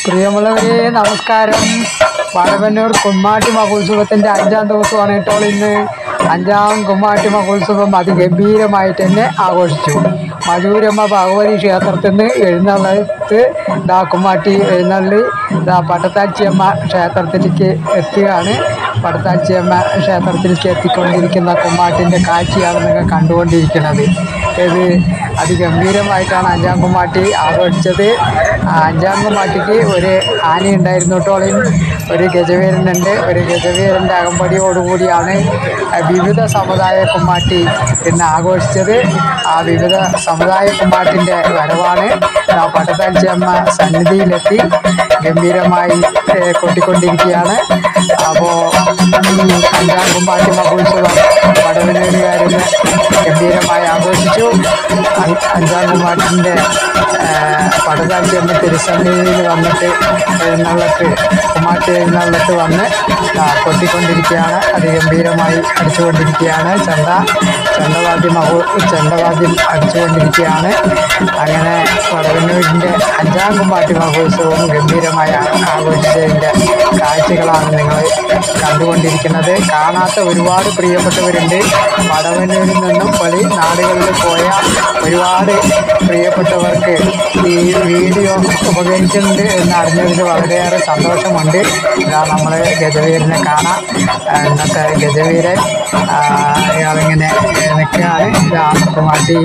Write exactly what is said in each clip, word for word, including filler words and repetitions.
പ്രിയമുള്ളവരെ നമസ്കാരം. വടവന്നൂർ കുമ്മാട്ടി മഹോത്സവത്തിൻ്റെ അഞ്ചാം ദിവസമാണ് കേട്ടോ ഇന്ന്. അഞ്ചാം കുമ്മാട്ടി മഹോത്സവം അതിഗംഭീരമായിട്ട് തന്നെ ആഘോഷിച്ചു. മധൂരമ്മ ഭഗവതി ക്ഷേത്രത്തിൽ നിന്ന് എഴുന്നള്ളത്ത് ദാ കുമ്മാട്ടി എഴുന്നള്ളി ദാ പട്ടത്താച്ചിയമ്മ ക്ഷേത്രത്തിലേക്ക് എത്തുകയാണ്. പട്ടത്താച്ചിയമ്മ ക്ഷേത്രത്തിലേക്ക് എത്തിക്കൊണ്ടിരിക്കുന്ന കുമ്മാട്ടിൻ്റെ കാഴ്ചയാണ് നിങ്ങൾ കണ്ടുകൊണ്ടിരിക്കുന്നത്. ഇത് അതിഗംഭീരമായിട്ടാണ് അഞ്ചാം കുമ്മാട്ടി ആഘോഷിച്ചത്. അഞ്ചാം കുമ്മാട്ടിക്ക് ഒരു ആനയുണ്ടായിരുന്നു കേട്ടോളിൻ, ഒരു ഗജവീരനുണ്ട്. ഒരു ഗജവീരൻ്റെ അകമ്പടിയോടുകൂടിയാണ് വിവിധ സമുദായ കുമ്മാട്ടി ഇന്ന് ആഘോഷിച്ചത്. ആ വിവിധ സമുദായ കുമ്മാട്ടിൻ്റെ വരവാണ് പട്ടത്താച്ചിയമ്മ സന്നിധിയിലെത്തി ഗംഭീരമായി കൊട്ടിക്കൊണ്ടിരിക്കുകയാണ്. അപ്പോൾ ഈ അഞ്ചാം കുമ്മാട്ടി മഹോത്സവം വടവന്നൂരുകാരിൽ ഗംഭീരമായി ആഘോഷിച്ചു. അഞ്ചാം കുമ്മാട്ടിൻ്റെ പട്ടത്താച്ചിയമ്മ തിരുസന്നിധിയിൽ വന്നിട്ട് എഴുന്നള്ളത്ത് കുമ്മാട്ടി എഴുന്നള്ളത്ത് വന്ന് കൊട്ടിക്കൊണ്ടിരിക്കുകയാണ്. അതിഗംഭീരമായി അടിച്ചുകൊണ്ടിരിക്കുകയാണ്. ചെണ്ട ചെണ്ടവാദ്യം മഹോ ചെണ്ടവാദ്യം അടിച്ചുകൊണ്ടിരിക്കുകയാണ്. അങ്ങനെ വടവന്നൂരിൻ്റെ അഞ്ചാം കുമ്മാട്ടി മഹോത്സവവും ഗംഭീരമായി ആഘോഷിച്ചതിൻ്റെ കാഴ്ചകളാണ് നിങ്ങൾ കണ്ടുകൊണ്ടിരിക്കുന്നത്. കാണാത്ത ഒരുപാട് പ്രിയപ്പെട്ടവരുണ്ട്. വടവന്നൂരിൽ നിന്നും പല നാടുകളിൽ പോയ ഒരുപാട് പ്രിയപ്പെട്ടവർക്ക് ഈ വീഡിയോ ഉപകരിക്കുന്നുണ്ട് എന്ന് അറിഞ്ഞതിൽ വളരെയേറെ സന്തോഷമുണ്ട്. ഇതാ നമ്മൾ ഗജവീരനെ കാണാം. ഇന്നത്തെ ഗജവീരൻ അയാളിങ്ങനെ നിൽക്കുകയാണ്. ഇതാ കുമ്മാട്ടി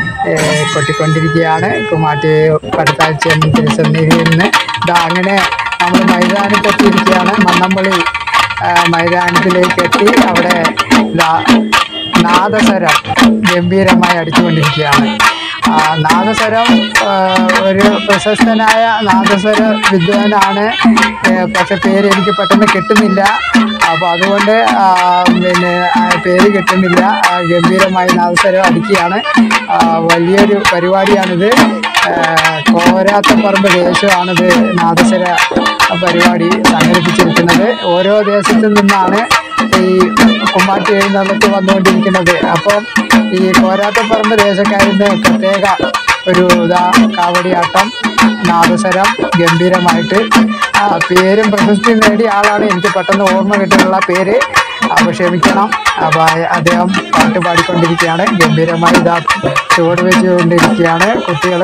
കൊട്ടിക്കൊണ്ടിരിക്കുകയാണ്. കുമ്മാട്ടി പട്ടത്താച്ചിയമ്മ തിരുസന്നിധിയിൽ നിന്ന് ഇതാ അങ്ങനെ നമ്മൾ മൈതാനത്തെത്തിയിരിക്കുകയാണ്. മന്നമ്പള്ളി മൈതാനത്തിലേക്ക് എത്തി. അവിടെ ഇതാ നാദസ്വരം ഗംഭീരമായി അടിച്ചുകൊണ്ടിരിക്കുകയാണ്. നാദസ്വരം ഒരു പ്രശസ്തനായ നാദസ്വര വിദ്വാനാണ്, പക്ഷെ പേര് എനിക്ക് പെട്ടെന്ന് കിട്ടുന്നില്ല. അപ്പോൾ അതുകൊണ്ട് പിന്നെ പേര് കിട്ടുന്നില്ല. ഗംഭീരമായി നാദസ്വരം അടിക്കുകയാണ്. വലിയൊരു പരിപാടിയാണിത്. കോരാത്തപ്പറമ്പ് ദേശമാണിത് നാദസ്വര പരിപാടി സംഘടിപ്പിച്ചിരിക്കുന്നത്. ഓരോ ദേശത്തു നിന്നാണ് ഈ കുമ്മാട്ടി എഴുന്നള്ളത്ത് വന്നുകൊണ്ടിരിക്കുന്നത്. അപ്പം ഈ കോരാത്തപ്പറമ്പ് ദേശക്കാരിന്ന് പ്രത്യേക ഒരു ഇതാ കാവടിയാട്ടം, നാദസ്വരം ഗംഭീരമായിട്ട് പേരും പ്രശസ്തി നേടിയ ആളാണ്. എനിക്ക് പെട്ടെന്ന് ഓർമ്മ കിട്ടാനുള്ള പേര്, അപ്പോൾ ക്ഷമിക്കണം. അപ്പോൾ അദ്ദേഹം പാട്ട് പാടിക്കൊണ്ടിരിക്കുകയാണ്. ഗംഭീരമായി ഇതാ ചുവട് വെച്ചുകൊണ്ടിരിക്കുകയാണ്. കുട്ടികൾ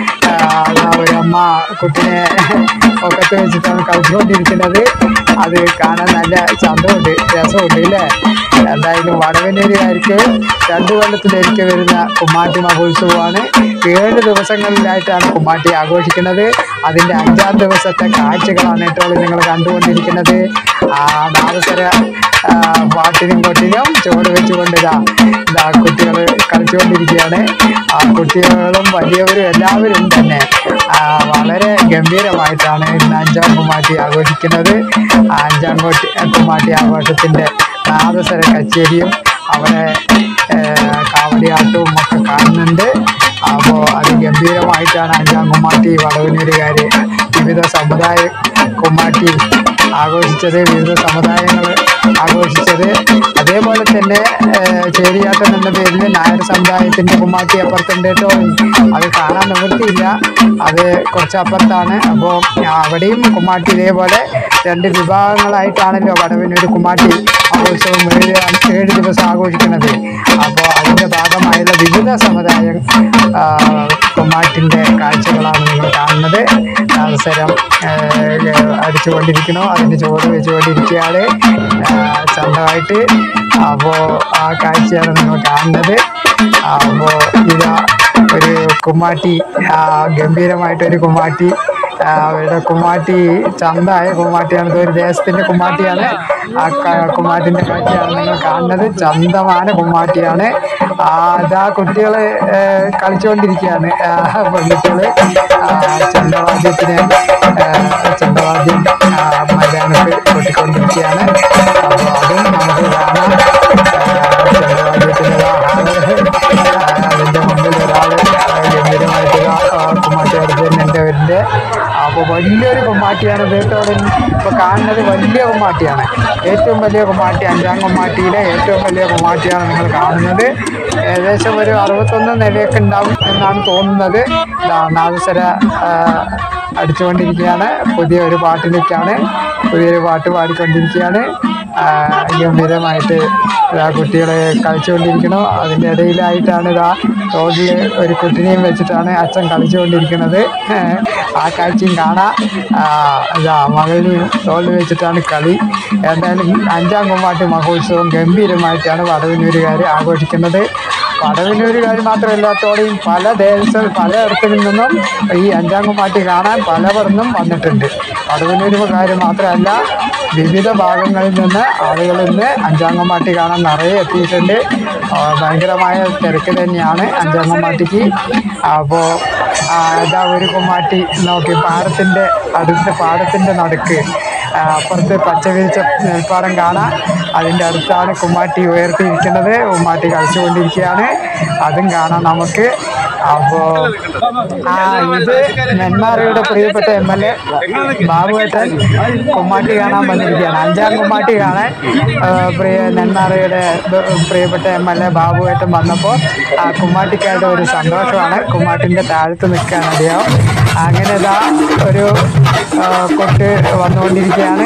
ഒരു അമ്മ കുട്ടിനെ ഒക്കത്ത് വെച്ചിട്ടാണ് കളിച്ചുകൊണ്ടിരിക്കുന്നത്. അത് കാണാൻ നല്ല ചന്തമുണ്ട്, രസമുണ്ട് ഇല്ലേ? എന്തായാലും വടവന്നൂരുകാർക്ക് രണ്ട് കൊല്ലത്തിലൊരിക്കൽ വരുന്ന കുമ്മാട്ടി മഹോത്സവമാണ്. ഏഴ് ദിവസങ്ങളിലായിട്ടാണ് കുമ്മാട്ടി ആഘോഷിക്കുന്നത്. അതിൻ്റെ അഞ്ചാം ദിവസത്തെ കാഴ്ചകളാണ് കേട്ടോ നിങ്ങൾ കണ്ടുകൊണ്ടിരിക്കുന്നത്. ആ നാദസ്വര പാട്ടിനും കൊട്ടിനും ചുവട് വെച്ചുകൊണ്ട് ഇതാ ഇതാ കുട്ടികൾ കളിച്ചുകൊണ്ടിരിക്കുകയാണ്. ആ കുട്ടികളും വലിയവരും എല്ലാവരും തന്നെ വളരെ ഗംഭീരമായിട്ടാണ് ഇന്ന് അഞ്ചാം കുമ്മാട്ടി ആഘോഷിക്കുന്നത്. അഞ്ചാം കോട്ടി കുമ്മാട്ടി ആഘോഷത്തിൻ്റെ നാദസ്വര കച്ചേരിയും അവിടെ കാവടിയാട്ടവും ഒക്കെ കാണുന്നുണ്ട്. അപ്പോൾ അതിഗംഭീരമായിട്ടാണ് അഞ്ചാം കുമ്മാട്ടി വടവന്നൂരുകാർ വിവിധ സമുദായ കുമ്മാട്ടി ആഘോഷിച്ചത്, വിവിധ സമുദായങ്ങൾ ആഘോഷിച്ചത്. അതേപോലെ തന്നെ ചേരിയാട്ടം എന്ന പേരിൽ നായർ സമുദായത്തിൻ്റെ കുമ്മാട്ടി അപ്പുറത്തുണ്ട് കേട്ടോ. അത് കാണാൻ നിവൃത്തിയില്ല, അത് കുറച്ചപ്പുറത്താണ്. അപ്പോൾ അവിടെയും കുമ്മാട്ടി ഇതേപോലെ രണ്ട് വിഭാഗങ്ങളായിട്ടാണല്ലോ വടവന്നൂർ കുമ്മാട്ടി മഹോത്സവം ഏഴ് ഏഴ് ദിവസം ആഘോഷിക്കുന്നത്. അപ്പോൾ അതിൻ്റെ ഭാഗമായുള്ള വിവിധ സമുദായ കുമ്മാട്ടിൻ്റെ കാഴ്ചകളാണ് നിങ്ങൾ കാണുന്നത്. അവസരം അടിച്ചുകൊണ്ടിരിക്കണോ, അതിൻ്റെ ചുവട് വെച്ചുകൊണ്ടിരിക്കുകയാണ് ചന്തമായിട്ട്. അപ്പോൾ ആ കാഴ്ചയാണ് നിങ്ങൾ കാണുന്നത്. അപ്പോൾ ഇതാ ഒരു കുമ്മാട്ടി, ഗംഭീരമായിട്ടൊരു കുമ്മാട്ടി, അവരുടെ കുമ്മാട്ടി ചന്തമായ കുമ്മാട്ടിയാണ്. ഒരു ദേശത്തിൻ്റെ കുമ്മാട്ടിയാണ്. ആ കുമ്മാട്ടിൻ്റെ കാഴ്ചയാണ് നിങ്ങൾ കാണുന്നത്. ചന്തமான കുമ്മാട്ടിയാണ്. അതാ കുട്ടികൾ കളിച്ചുകൊണ്ടിരിക്കുകയാണ്. പെൺകുട്ടികൾ ചെണ്ടവാദ്യത്തിന് ചെണ്ടവാദ്യം മൈതാനത്ത് കൊട്ടിക്കൊണ്ടിരിക്കുകയാണ്. അപ്പോൾ അതും നമുക്ക് കാണാം. ചെണ്ടവാദ്യത്തിൻ്റെ അതിൻ്റെ മുമ്പിൽ ഒരാൾ ഗംഭീരമായിട്ട് കുമ്മാട്ടി അടുത്തുണ്ട് അവരുടെ. അപ്പോൾ വലിയൊരു കുമ്മാട്ടിയാണ് കേട്ടോടെ ഇപ്പോൾ കാണുന്നത്. വലിയ കുമ്മാട്ടിയാണ്, ഏറ്റവും വലിയ കുമ്മാട്ടി. അഞ്ചാം കുമ്മാട്ടിയിലെ ഏറ്റവും വലിയ കുമ്മാട്ടിയാണ് നിങ്ങൾ കാണുന്നത്. ഏകദേശം ഒരു അറുപത്തൊന്ന് നിലയൊക്കെ ഉണ്ടാവും എന്നാണ് തോന്നുന്നത്. നാദസ്വര അടിച്ചുകൊണ്ടിരിക്കുകയാണ്. പുതിയൊരു പാട്ടിലേക്കാണ് പുതിയൊരു പാട്ട് പാടിക്കൊണ്ടിരിക്കുകയാണ്. ഗംഭീരമായിട്ട് ഇതാ കുട്ടികൾ കളിച്ചുകൊണ്ടിരിക്കുന്നു. അതിൻ്റെ ഇടയിലായിട്ടാണ് ഇതാ തോളിൽ ഒരു കുട്ടിനെയും വെച്ചിട്ടാണ് അച്ഛൻ കളിച്ചുകൊണ്ടിരിക്കുന്നത്. ആ കാഴ്ചയും കാണാം. ഇതാ മകളിനെയും തോളിൽ വെച്ചിട്ടാണ് കളി. എന്തായാലും അഞ്ചാം കുമ്മാട്ടി മഹോത്സവം ഗംഭീരമായിട്ടാണ് വടവന്നൂരുകാർ ആഘോഷിക്കുന്നത്. വടവന്നൂരുകാർ മാത്രമല്ലാത്തോടെയും പല ദേശ പലയിടത്തിൽ നിന്നും ഈ അഞ്ചാം കുമ്മാട്ടി കാണാൻ പലവർന്നും വന്നിട്ടുണ്ട്. വടവന്നൂരുകാർ മാത്രമല്ല, വിവിധ ഭാഗങ്ങളിൽ നിന്ന് ആളുകൾ ഇന്ന് അഞ്ചാം കുമ്മാട്ടി കാണാൻ നിറയെ എത്തിയിട്ടുണ്ട്. ഭയങ്കരമായ തിരക്ക് തന്നെയാണ് അഞ്ചാം കുമ്മാട്ടിക്ക്. അപ്പോൾ ഇതാ ഒരു കുമ്മാട്ടി നോക്കി പാടത്തിൻ്റെ അടുത്ത് പാടത്തിൻ്റെ നടുക്ക് അപ്പുറത്ത് പച്ച വിരിച്ച നെൽപ്പാടം കാണാം. അതിൻ്റെ അടുത്താണ് കുമ്മാട്ടി ഉയർത്തിയിരിക്കുന്നത്. കുമ്മാട്ടി കളിച്ചുകൊണ്ടിരിക്കുകയാണ്. അതും കാണാം നമുക്ക്. അപ്പോൾ ആ ഇത് നെന്മാറയുടെ പ്രിയപ്പെട്ട എം എൽ എ ബാബുവേട്ടൻ കുമ്മാട്ടി കാണാൻ വന്നിരിക്കുകയാണ്. അഞ്ചാം കുമ്മാട്ടി കാണാൻ പ്രിയ നെന്മാറയുടെ പ്രിയപ്പെട്ട എം എൽ എ ബാബുവേട്ടൻ വന്നപ്പോൾ ആ കുമ്മാട്ടിക്കാരുടെ ഒരു സന്തോഷമാണ്. കുമ്മാട്ടിൻ്റെ താഴത്ത് നിൽക്കുകയാണ് അദ്ദേഹം. അങ്ങനെ ഇതാ ഒരു കൊട്ട് വന്നുകൊണ്ടിരിക്കുകയാണ്.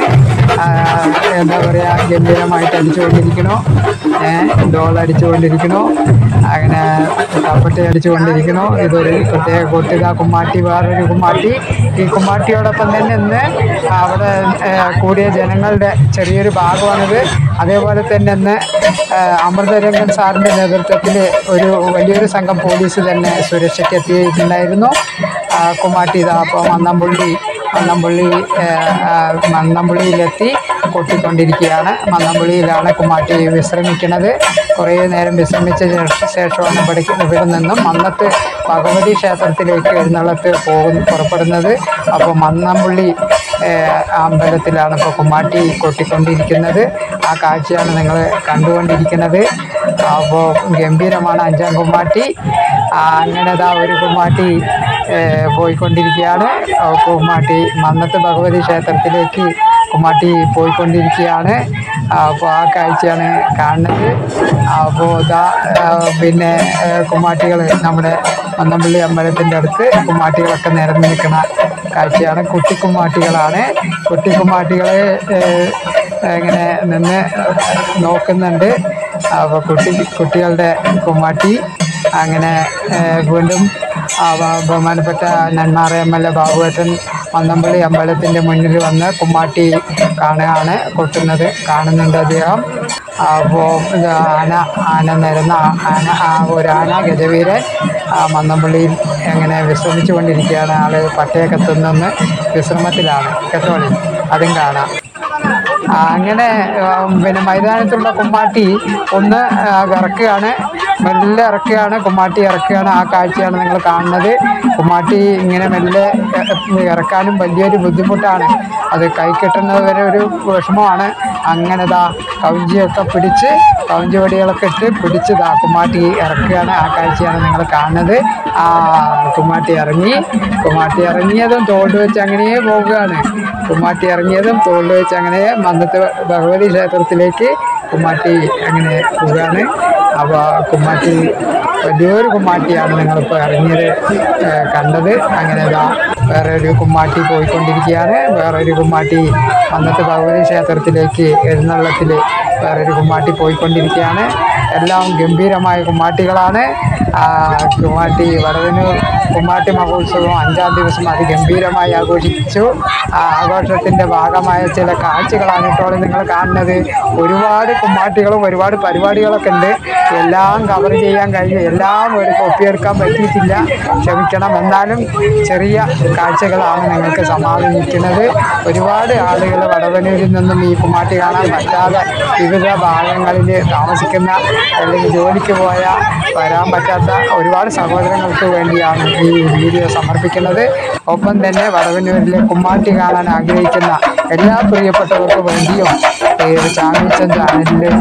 എന്താ പറയുക, ഗംഭീരമായിട്ട് അടിച്ചുകൊണ്ടിരിക്കണോ, ഡോളടിച്ചുകൊണ്ടിരിക്കണോ, അങ്ങനെ കപ്പട്ടി അടിച്ചുകൊണ്ടിരിക്കണോ. ഇതൊരു പ്രത്യേക കൊട്ട്. ഇതാ കുമ്മാട്ടി, വേറൊരു കുമ്മാട്ടി. ഈ കുമ്മാട്ടിയോടൊപ്പം തന്നെ ഇന്ന് അവിടെ കൂടിയ ജനങ്ങളുടെ ചെറിയൊരു ഭാഗമാണിത്. അതേപോലെ തന്നെ ഇന്ന് അമൃതരംഗൻ സാറിൻ്റെ നേതൃത്വത്തിൽ ഒരു വലിയൊരു സംഘം പോലീസ് തന്നെ സുരക്ഷയ്ക്ക് എത്തിയിട്ടുണ്ടായിരുന്നു. കുമ്മാട്ടി ഇതാ അപ്പോൾ മന്നംപുള്ളി മന്നംപുള്ളി മന്നംപുള്ളിയിലെത്തി കൊട്ടിക്കൊണ്ടിരിക്കുകയാണ്. മന്നംപുള്ളിയിലാണ് കുമ്മാട്ടി വിശ്രമിക്കുന്നത്. കുറേ നേരം വിശ്രമിച്ച ശേഷമാണ് ഇവിടെ ഇവിടെ നിന്നും മന്നത്ത് ഭഗവതി ക്ഷേത്രത്തിലേക്ക് എഴുന്നള്ളത്ത് പോകും പുറപ്പെടുന്നത്. അപ്പോൾ മന്നംപുള്ളി അമ്പലത്തിലാണ് ഇപ്പോൾ കുമ്മാട്ടി കൊട്ടിക്കൊണ്ടിരിക്കുന്നത്. ആ കാഴ്ചയാണ് നിങ്ങൾ കണ്ടുകൊണ്ടിരിക്കുന്നത്. അപ്പോൾ ഗംഭീരമാണ് അഞ്ചാം കുമ്മാട്ടി. അങ്ങനെ ഇതാ ഒരു കുമ്മാട്ടി പോയിക്കൊണ്ടിരിക്കുകയാണ്. കുമ്മാട്ടി മന്നത്ത് ഭഗവതി ക്ഷേത്രത്തിലേക്ക് കുമ്മാട്ടി പോയിക്കൊണ്ടിരിക്കുകയാണ്. അപ്പോൾ ആ കാഴ്ചയാണ് കാണുന്നത്. അപ്പോൾ ഇതാ പിന്നെ കുമ്മാട്ടികൾ നമ്മുടെ മന്നംപള്ളി അമ്പലത്തിൻ്റെ അടുത്ത് കുമ്മാട്ടികളൊക്കെ നിരന്ന് നിൽക്കുന്ന കാഴ്ചയാണ്. കുട്ടിക്കുമ്മാട്ടികളാണ്. കുട്ടിക്കുമ്മാട്ടികളെ ഇങ്ങനെ നിന്ന് നോക്കുന്നുണ്ട്. അപ്പോൾ കുട്ടി കുട്ടികളുടെ കുമ്മാട്ടി അങ്ങനെ വീണ്ടും ബഹുമാനപ്പെട്ട നെന്മാറ എം എൽ എ ബാബുവേട്ടൻ മന്നംപള്ളി അമ്പലത്തിൻ്റെ മുന്നിൽ വന്ന് കുമ്മാട്ടി കാണുകയാണ്, കൊട്ടുന്നത് കാണുന്നുണ്ട് അദ്ദേഹം. അപ്പോൾ ആന ആന നിരന്ന ആന ഒരു ആന ഗജവീരൻ മന്നംപള്ളിയിൽ അങ്ങനെ വിശ്രമിച്ചു കൊണ്ടിരിക്കുകയാണ്. ആൾ പട്ടയൊക്കെ നിന്ന് വിശ്രമത്തിലാണ് കേട്ടോളി. അതും കാണാം. അങ്ങനെ പിന്നെ മൈതാനത്തുള്ള കുമ്മാട്ടി ഒന്ന് ഇറക്കുകയാണ്, മെല്ലെ ഇറക്കുകയാണ്. കുമ്മാട്ടി ഇറക്കുകയാണ്. ആ കാഴ്ചയാണ് നിങ്ങൾ കാണുന്നത്. കുമ്മാട്ടി ഇങ്ങനെ മെല്ലെ ഇറക്കാനും വലിയൊരു ബുദ്ധിമുട്ടാണ്. അത് കൈ കിട്ടുന്നത് വരെ ഒരു വിഷമമാണ്. അങ്ങനെ ദാ കൗഞ്ചിയൊക്കെ പിടിച്ച് കൗഞ്ചി വടികളൊക്കെ ഇട്ട് പിടിച്ച് ദാ കുമ്മാട്ടി ഇറക്കുകയാണ്. ആ കാഴ്ചയാണ് നിങ്ങൾ കാണുന്നത്. ആ കുമ്മാട്ടി ഇറങ്ങി കുമ്മാട്ടി ഇറങ്ങിയതും തോളിൽ വെച്ച് അങ്ങനെ പോവുകയാണ്. കുമ്മാട്ടി ഇറങ്ങിയതും തോളിൽ വെച്ച് അങ്ങനെ മന്നത്ത് ഭഗവതി ക്ഷേത്രത്തിലേക്ക് കുമ്മാട്ടി അങ്ങനെ പോവുകയാണ്. അപ്പോൾ കുമ്മാട്ടി വലിയൊരു കുമ്മാട്ടിയാണ് നിങ്ങളിപ്പോൾ ഇറങ്ങിയത് കണ്ടത്. അങ്ങനെ ഇതാ വേറെ ഒരു കുമ്മാട്ടി പോയിക്കൊണ്ടിരിക്കുകയാണ്. വേറൊരു കുമ്മാട്ടി മന്നത്ത് ഭഗവതി ക്ഷേത്രത്തിലേക്ക് എഴുന്നള്ളത്തിൽ വേറൊരു കുമ്മാട്ടി പോയിക്കൊണ്ടിരിക്കുകയാണ്. എല്ലാം ഗംഭീരമായ കുമ്മാട്ടികളാണ്. കുമ്മാട്ടി വടവന്നൂർ കുമ്മാട്ടി മഹോത്സവം അഞ്ചാം ദിവസം അതിഗംഭീരമായി ആഘോഷിച്ചു. ആ ആഘോഷത്തിൻ്റെ ഭാഗമായ ചില കാഴ്ചകളാണ് ഇപ്പോൾ നിങ്ങൾ കാണുന്നത്. ഒരുപാട് കുമ്മാട്ടികളും ഒരുപാട് പരിപാടികളൊക്കെ ഉണ്ട്. എല്ലാം കവർ ചെയ്യാൻ കഴിഞ്ഞു, എല്ലാം ഒരു ഒപ്പിയെടുക്കാൻ പറ്റിയിട്ടില്ല, ക്ഷമിക്കണം. എന്നാലും ചെറിയ കാഴ്ചകളാണ് നിങ്ങൾക്ക് സമാപിക്കുന്നത്. ഒരുപാട് ആളുകൾ വടവന്നൂരിൽ നിന്നും ഈ കുമ്മാട്ടി കാണാൻ പറ്റാതെ വിവിധ ഭാഗങ്ങളിൽ താമസിക്കുന്ന അല്ലെങ്കിൽ ജോലിക്ക് പോയ വരാൻ പറ്റാത്ത ഒരുപാട് സഹോദരങ്ങൾക്ക് വേണ്ടിയാണ് ഈ വീഡിയോ സമർപ്പിക്കുന്നത്. ഒപ്പം തന്നെ വടവന്നൂരിലെ കുമ്മാട്ടി കാണാൻ ആഗ്രഹിക്കുന്ന എല്ലാ പ്രിയപ്പെട്ടവർക്കും വേണ്ടിയും ചാനൽ ചാനലിൽ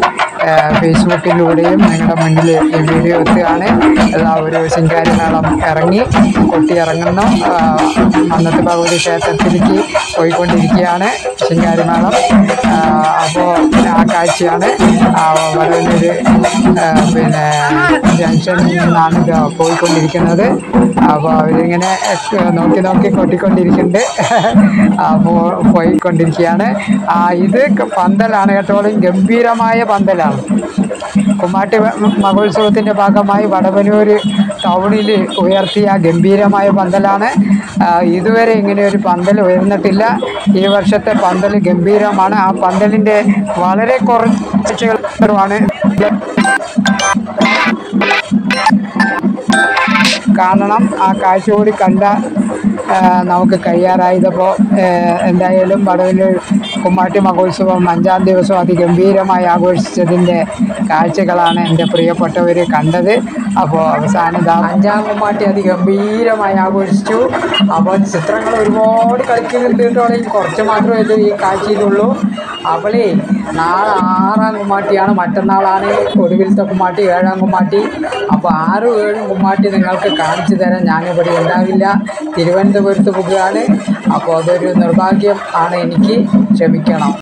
ഫേസ്ബുക്കിലൂടെയും നിങ്ങളുടെ മുന്നിൽ ഈ വീഡിയോ എത്തുകയാണ്. അതാ ഒരു ശിങ്കാരി മേളം ഇറങ്ങി കൊട്ടി ഇറങ്ങുന്നു. മന്നത്ത് ഭഗവതി ക്ഷേത്രത്തിലേക്ക് പോയിക്കൊണ്ടിരിക്കുകയാണ് ശിങ്കാരി മേളം. അപ്പോൾ ആ കാഴ്ചയാണ് വടവന്നൂർ പിന്നെ ജംഗ്ഷനിൽ നിന്നാണ് ഇത് പോയിക്കൊണ്ടിരിക്കുന്നത്. അപ്പോൾ അവരിങ്ങനെ നോക്കി നോക്കി കൊട്ടിക്കൊണ്ടിരിക്കുന്നുണ്ട്. അപ്പോൾ പോയിക്കൊണ്ടിരിക്കുകയാണ്. ഇത് പന്തലാണ് കേട്ടോളും, ഗംഭീരമായ പന്തലാണ്. കുമ്മാട്ടി മഹോത്സവത്തിൻ്റെ ഭാഗമായി വടവന്നൂർ ടൗണിൽ ഉയർത്തിയ ഗംഭീരമായ പന്തലാണ്. ഇതുവരെ ഇങ്ങനെ ഒരു പന്തൽ ഉയർന്നിട്ടില്ല. ഈ വർഷത്തെ പന്തൽ ഗംഭീരമാണ്. ആ പന്തലിൻ്റെ വളരെ കുറച്ചുകളാണ് കാണണം. ആ കാഴ്ച കൂടി കണ്ട നമുക്ക് കഴിയാറായതപ്പോൾ എന്തായാലും വടവന്നൂർ കുമ്മാട്ടി മഹോത്സവം അഞ്ചാം ദിവസം അതിഗംഭീരമായി ആഘോഷിച്ചതിൻ്റെ കാഴ്ചകളാണ് എൻ്റെ പ്രിയപ്പെട്ടവർ കണ്ടത്. അപ്പോൾ അവസാനം അഞ്ചാം കുമ്മാട്ടി അതിഗംഭീരമായി ആഘോഷിച്ചു. അപ്പോൾ ചിത്രങ്ങൾ ഒരുപാട് കളിക്കുന്നുണ്ട് കേട്ടോളെ, കുറച്ച് മാത്രമേ ഇത് ഈ കാഴ്ചയിലുള്ളൂ. അവളേ നാളെ ആറാം കുമ്മാട്ടിയാണ്, മറ്റന്നാളാണ് ഒടുവിലത്തെ കുമ്മാട്ടി, ഏഴാം കുമ്മാട്ടി. അപ്പോൾ ആറും ഏഴും കുമ്മാട്ടി നിങ്ങൾക്ക് കാണിച്ചു തരാൻ ഞാനിവിടെ ഉണ്ടാവില്ല, തിരുവനന്തപുരത്ത് പോകുകയാണ്. അപ്പോൾ അതൊരു നിർഭാഗ്യം ആണ് എനിക്ക്, ക്ഷമിക്കണം.